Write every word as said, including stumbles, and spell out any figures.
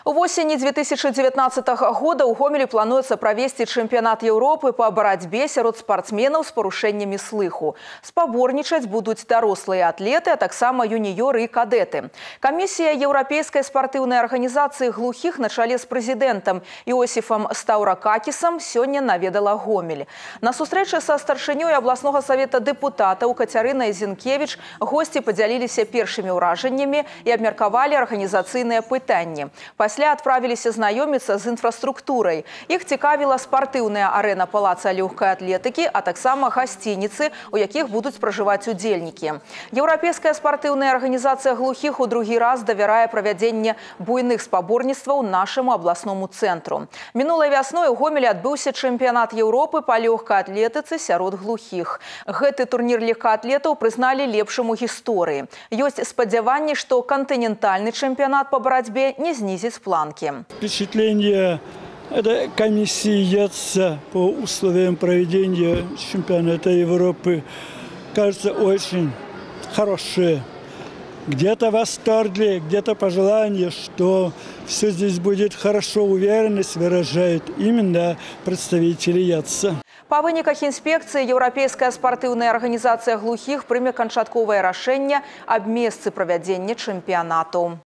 У осени две тысячи девятнадцатого года у Гомелі плануецца правесці чэмпіянат Еўропы по барацьбе сярод спартсменаў з парушэннямі слыху. Спаборнічаць будуць дарослыя атлеты, а таксама юніёры і кадэты. Камісія Еўрапейскай спартыўнай арганізацыі глухіх на чале з прэзідэнтам Іосіфам Стаўракакісам сёння наведала Гомель. На сустрэчы са старшынёй абласнога савета дэпутатаў Кацярынай Зінкевіч госці падзяліліся першымі ўражаннямі і абмеркавалі арганізацыйныя пытанні. Пасля адправіліся знаёміцца з інфраструктурай. Іх цікавіла спартыўная арэна палаца лёгкай атлетыкі, а таксама гасцініцы, у якіх будуць пражываць удзельнікі. Еўрапейская спартыўная арганізацыя глухіх у другі раз давярае правядзенне буйных спаборніцтваў нашаму абласному цэнтру. Мінулай вясной у Гомелі адбыўся чэмпіянат Еўропы па лёгкай атлетыцы сярод глухіх. Гэты турнір легкаатлетаў прызналі лепшым у гісторыі. Ёсць спадзяванні, што кантынентальны чэмпіянат па барацьбе не знизить планки. Впечатление этой комиссии по условиям проведения чемпионата Европы кажется очень хорошее. Где-то восторги, где-то пожелание, что все здесь будет хорошо, уверенность выражает именно представители ЕЦ. Па выніках інспекцыі Еўрапейская спартыўная арганізацыя глухіх прыме канчатковае рашэнне аб месцы правядзення чэмпіянату.